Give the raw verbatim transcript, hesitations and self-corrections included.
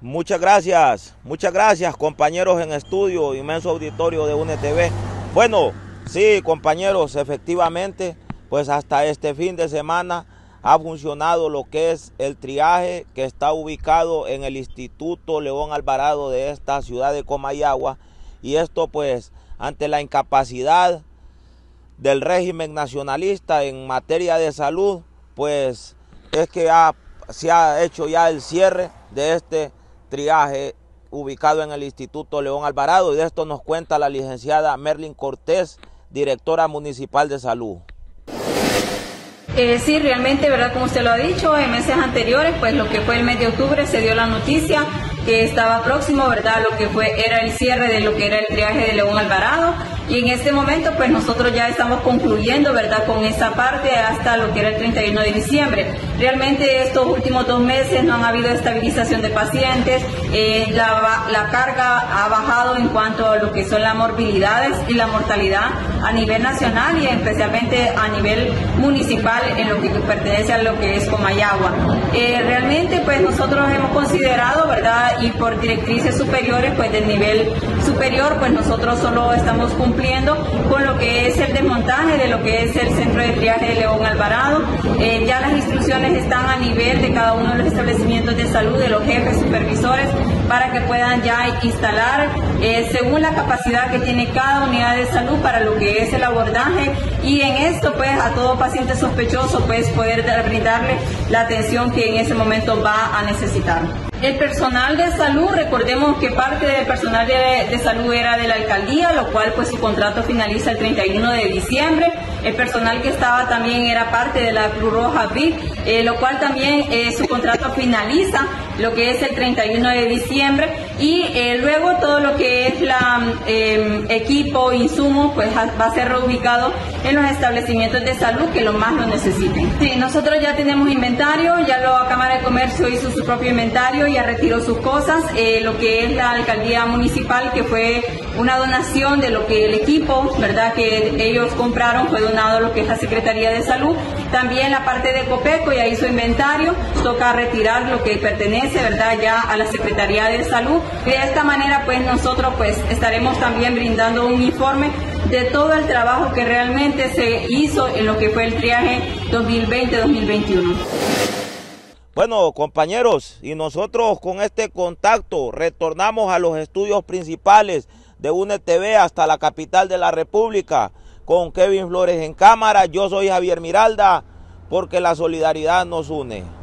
Muchas gracias, muchas gracias compañeros en estudio, inmenso auditorio de UNE T V. Bueno, sí compañeros, efectivamente, pues hasta este fin de semana ha funcionado lo que es el triaje que está ubicado en el Instituto León Alvarado de esta ciudad de Comayagua, y esto pues ante la incapacidad del régimen nacionalista en materia de salud, pues es que ha, se ha hecho ya el cierre de este triaje ubicado en el Instituto León Alvarado, y de esto nos cuenta la licenciada Merlin Cortés, directora municipal de salud. Eh, sí, realmente, verdad, como usted lo ha dicho, en meses anteriores, pues lo que fue el mes de octubre se dio la noticia que estaba próximo, verdad, lo que fue era el cierre de lo que era el triaje de León Alvarado, y en este momento pues nosotros ya estamos concluyendo, verdad, con esa parte hasta lo que era el treinta y uno de diciembre. Realmente estos últimos dos meses no han habido estabilización de pacientes, eh, la, la carga ha bajado en cuanto a lo que son las morbilidades y la mortalidad a nivel nacional y especialmente a nivel municipal en lo que pertenece a lo que es Comayagua. Eh, realmente pues nosotros hemos considerado, verdad, y por directrices superiores, pues del nivel superior, pues nosotros solo estamos cumpliendo con lo que es el desmontaje de lo que es el centro de triaje de León Alvarado. Eh, ya las instrucciones están a nivel de cada uno de los establecimientos de salud, de los jefes supervisores, para que puedan ya instalar eh, según la capacidad que tiene cada unidad de salud para lo que es el abordaje, y en esto pues a todo paciente sospechoso pues poder brindarle la atención que en ese momento va a necesitar. El personal de salud, recordemos que parte del personal de, de salud era de la alcaldía, lo cual pues su contrato finaliza el treinta y uno de diciembre. El personal que estaba también era parte de la Cruz Roja V I P, eh, lo cual también eh, su contrato finaliza lo que es el treinta y uno de diciembre, y eh, luego todo lo que es la eh, equipo, insumo, pues va a ser reubicado en los establecimientos de salud que lo más lo necesiten. Sí, nosotros ya tenemos inventario, ya la Cámara de Comercio hizo su propio inventario, ya retiró sus cosas, eh, lo que es la alcaldía municipal, que fue una donación de lo que el equipo, verdad, que ellos compraron, fue donado a lo que es la Secretaría de Salud. También la parte de Copeco ya hizo inventario, toca retirar lo que pertenece, verdad, ya a la Secretaría de Salud. De esta manera pues nosotros pues estaremos también brindando un informe de todo el trabajo que realmente se hizo en lo que fue el triaje dos mil veinte dos mil veintiuno. Bueno, compañeros, y nosotros con este contacto retornamos a los estudios principales de UNE T V hasta la capital de la República, con Kevin Flores en cámara. Yo soy Javier Miralda, porque la solidaridad nos une.